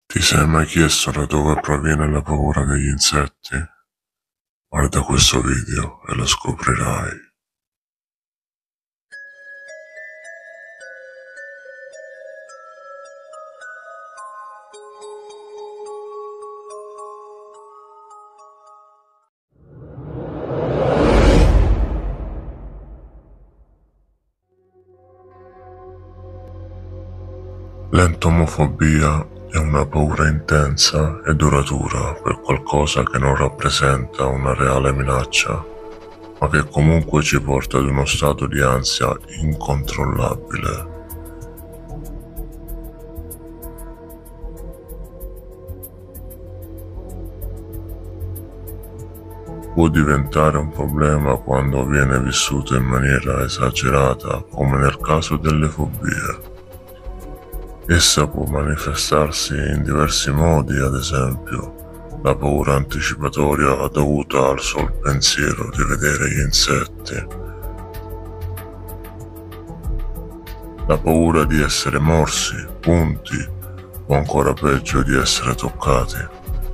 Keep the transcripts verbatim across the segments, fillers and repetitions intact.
Ti sei mai chiesto da dove proviene la paura degli insetti? Guarda questo video e lo scoprirai. L'entomofobia è una paura intensa e duratura per qualcosa che non rappresenta una reale minaccia, ma che comunque ci porta ad uno stato di ansia incontrollabile. Può diventare un problema quando viene vissuto in maniera esagerata, come nel caso delle fobie. Essa può manifestarsi in diversi modi, ad esempio, la paura anticipatoria dovuta al sol pensiero di vedere gli insetti, la paura di essere morsi, punti, o ancora peggio di essere toccati.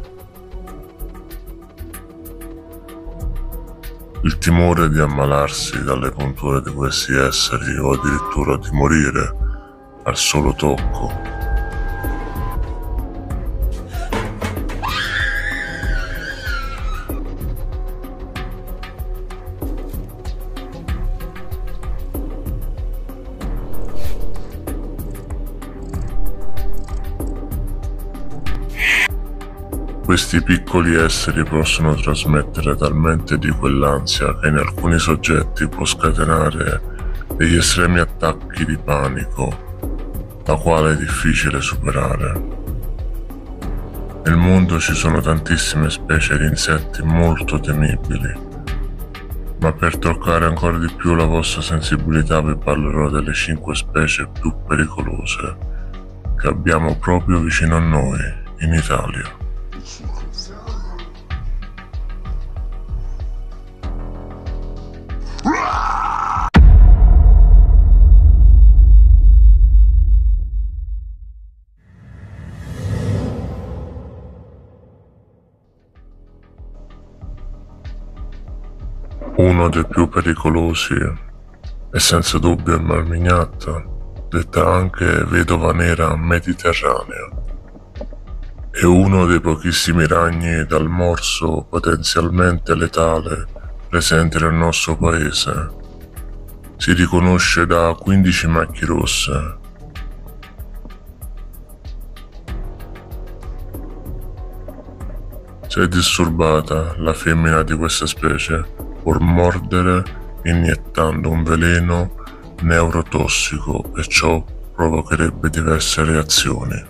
Il timore di ammalarsi dalle punture di questi esseri o addirittura di morire al solo tocco. Questi piccoli esseri possono trasmettere talmente di quell'ansia che in alcuni soggetti può scatenare degli estremi attacchi di panico, la quale è difficile superare. Nel mondo ci sono tantissime specie di insetti molto temibili, ma per toccare ancora di più la vostra sensibilità vi parlerò delle cinque specie più pericolose che abbiamo proprio vicino a noi, in Italia. Uno dei più pericolosi è senza dubbio il Malmignatta, detta anche vedova nera mediterranea. È uno dei pochissimi ragni dal morso potenzialmente letale presenti nel nostro paese. Si riconosce da quindici macchie rosse. Se disturbata, la femmina di questa specie può mordere iniettando un veleno neurotossico e ciò provocherebbe diverse reazioni.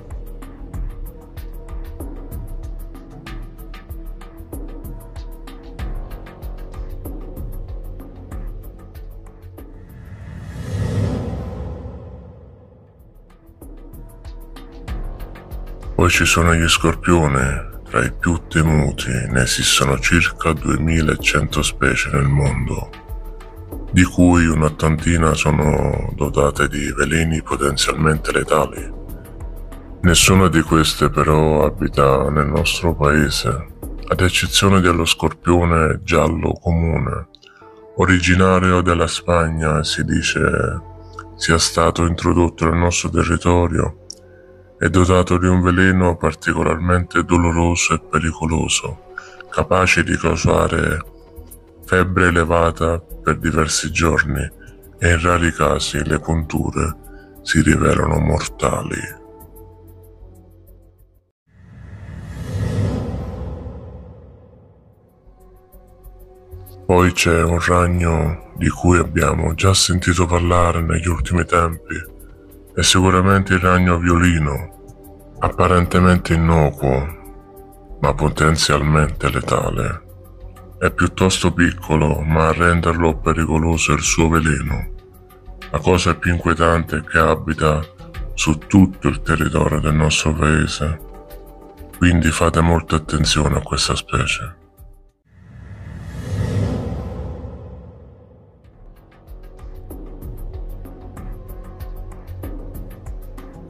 Poi ci sono gli scorpioni. Tra i più temuti ne esistono circa duemilacento specie nel mondo, di cui un'ottantina sono dotate di veleni potenzialmente letali. Nessuna di queste però abita nel nostro paese, ad eccezione dello scorpione giallo comune, originario della Spagna e si dice sia stato introdotto nel nostro territorio. È dotato di un veleno particolarmente doloroso e pericoloso, capace di causare febbre elevata per diversi giorni e in rari casi le punture si rivelano mortali. Poi c'è un ragno di cui abbiamo già sentito parlare negli ultimi tempi. È sicuramente il ragno violino, apparentemente innocuo, ma potenzialmente letale. È piuttosto piccolo, ma a renderlo pericoloso è il suo veleno. La cosa più inquietante è che abita su tutto il territorio del nostro paese, quindi fate molta attenzione a questa specie.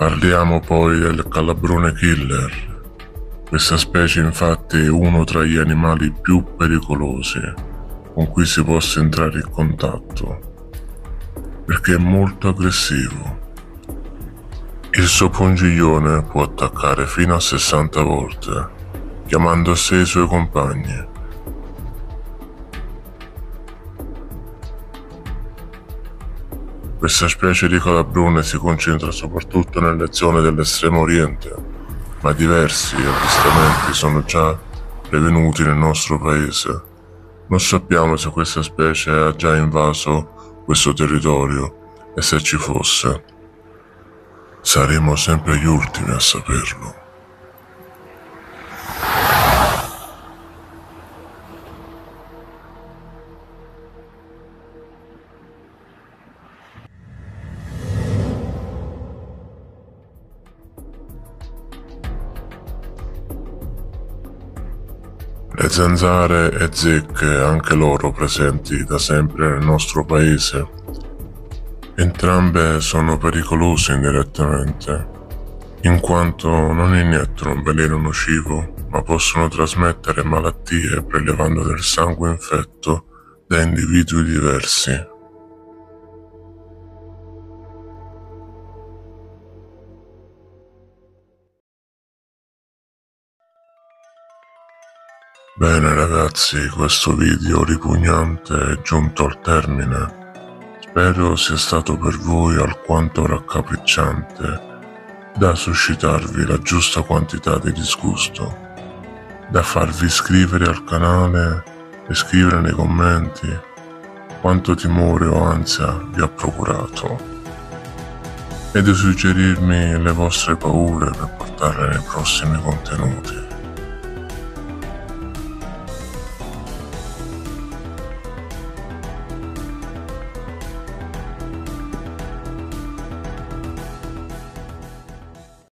Parliamo poi del calabrone killer. Questa specie infatti è uno tra gli animali più pericolosi con cui si possa entrare in contatto, perché è molto aggressivo. Il suo pungiglione può attaccare fino a sessanta volte, chiamando a sé i suoi compagni. Questa specie di calabrone si concentra soprattutto nelle zone dell'estremo oriente, ma diversi avvistamenti sono già prevenuti nel nostro paese. Non sappiamo se questa specie ha già invaso questo territorio e se ci fosse, saremo sempre gli ultimi a saperlo. Le zanzare e zecche, anche loro presenti da sempre nel nostro paese, entrambe sono pericolose indirettamente, in quanto non iniettano un veleno nocivo, ma possono trasmettere malattie prelevando del sangue infetto da individui diversi. Bene ragazzi, questo video ripugnante è giunto al termine. Spero sia stato per voi alquanto raccapricciante da suscitarvi la giusta quantità di disgusto, da farvi iscrivere al canale e scrivere nei commenti quanto timore o ansia vi ha procurato e di suggerirmi le vostre paure per portarle nei prossimi contenuti.